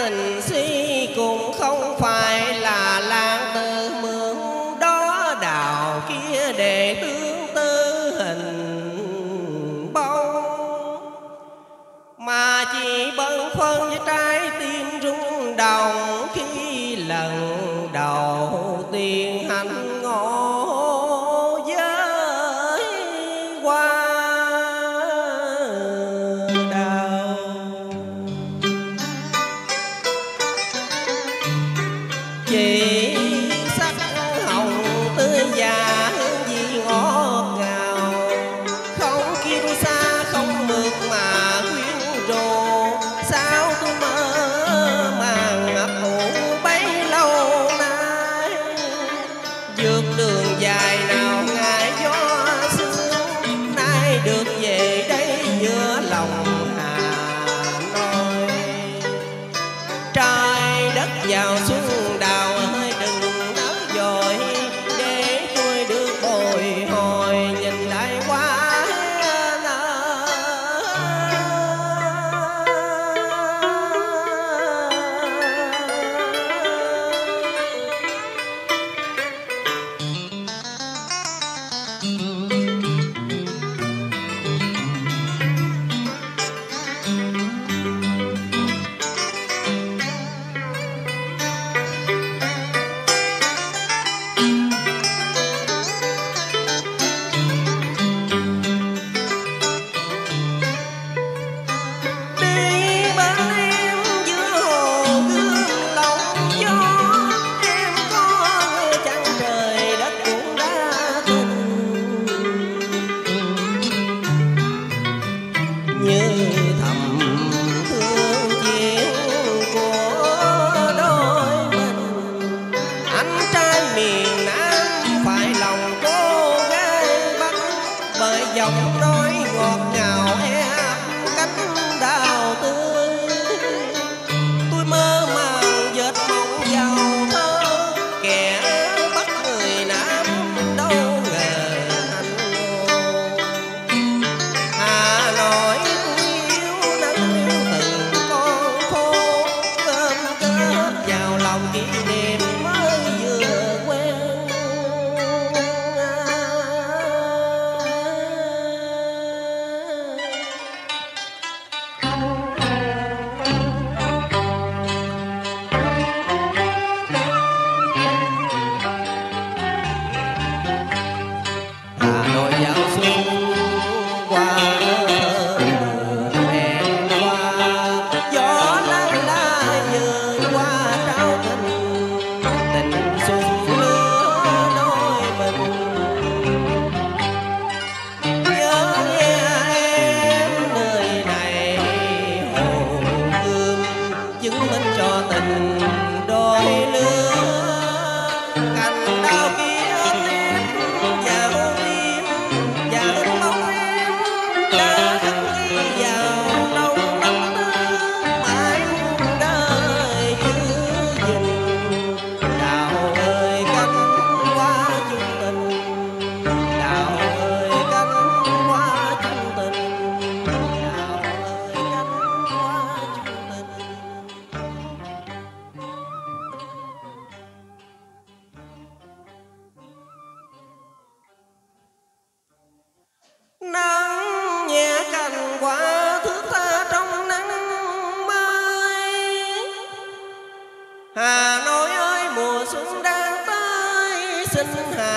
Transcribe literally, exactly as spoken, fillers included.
tình si cũng không phải là Lan Từ Mượn đó đào kia để tương tư hình bông, mà chỉ bâng khuâng với trái tim rung động khi lần đầu tiên hành ngộ với hoa đào. Chỉ sắc hồng tươi già hương vị ngọt ngào, không kim sa không mượt mà quyến rũ. Sao tôi mơ màng ấp ủ bấy lâu nay, vượt đường dài nào ngại gió sương, nay được về đây giữa lòng Hà Nội. Trái đất vào xuân đào ơi đừng nỡ dội, để tôi được bồi hồi nhìn lại quá giọng nói ngọt ngào êm cánh đào tươi. Tôi mơ màng dệt mộng vào thơ, kẻ bắt người Nam đâu ngờ hành ngộ. Hà Nội tôi yêu nắng yêu từng con phố, cơm kết vào lòng kỷ niệm mới vừa quen. Hà Nội giao xuân qua đường hẹn qua, gió nắng lá vườn qua trao tình, tình xuân lứa đôi mình. Nhớ nghe em nơi này hồ gươm, chứng minh cho tình đôi lứa. Cành đào kia tiếp vào tim và hình bóng em đã khắc ghi vào lòng tâm tư, mãi muôn đời giữ gìn. Đào ơi cánh hoa chung tình, đào ơi cánh hoa chung tình, đào ơi cánh hoa chung tình. Nắng nhẹ cành hoa thước tha trong nắng mới. Hà Nội ơi mùa xuân đang tới, xin Hà